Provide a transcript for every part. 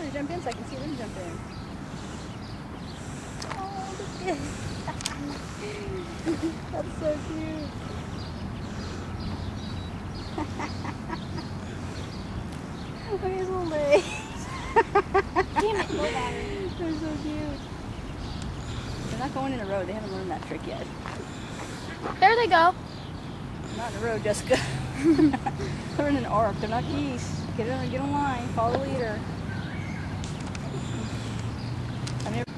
to jump in so I can see them jump in. Oh, look at that's so cute. Look at his little legs. Damn it, no battery. They're so cute. They're not going in a row. They haven't learned that trick yet. There they go. Not in a row, Jessica. They're in an arc. They're not geese. Get in line. Follow the leader. I mean,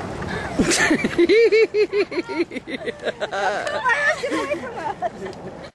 Get away from us.